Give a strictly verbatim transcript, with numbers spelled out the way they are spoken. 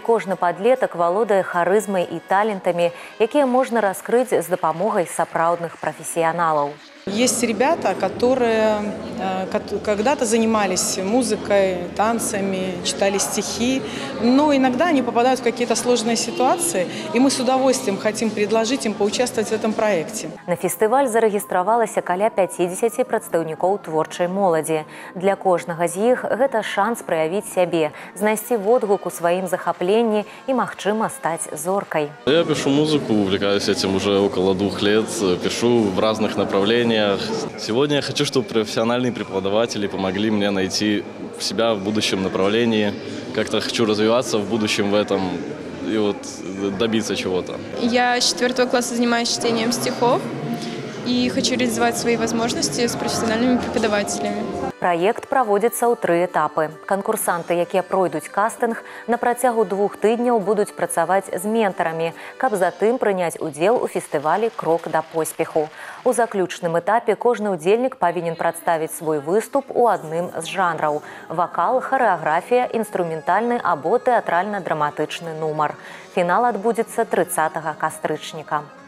Кожны падлетак валодае харызмай і талентамі, якія можна раскрыць з дапамогай сапраўдных прафесіяналаў. Есть ребята, которые когда-то занимались музыкой, танцами, читали стихи, но иногда они попадают в какие-то сложные ситуации, и мы с удовольствием хотим предложить им поучаствовать в этом проекте. На фестываль зарэгістравалася каля пяцідзесяці прадстаўнікоў творчай моладзі. Для кожнага з іх гэта шанс праявіць сябе, знайсці водгук у сваім захапленні і, магчыма, стаць зоркай. Я пишу музыку, увлекаюсь этим уже около двух лет, пишу в разных направлениях. Сегодня я хочу, чтобы профессиональные преподаватели помогли мне найти себя в будущем направлении. Как-то хочу развиваться в будущем в этом и вот добиться чего-то. Я с четвертого класса занимаюсь чтением стихов и хочу реализовать свои возможности с профессиональными преподавателями. Праект праводзіцца ў тры этапы. Канкурсанты, якія пройдуць кастынг, на працягу двух тыдняў будуць працаваць з ментарамі, каб затым прыняць удзел у фестывалі «Крок да поспеху». У заключным этапе кожны ўдзельнік павінен прадставіць свой выступ у адным з жанраў – вакал, харэаграфія, інструментальны або тэатральна-драматычны нумар. Фінал адбудзецца трыццатага кастрычніка.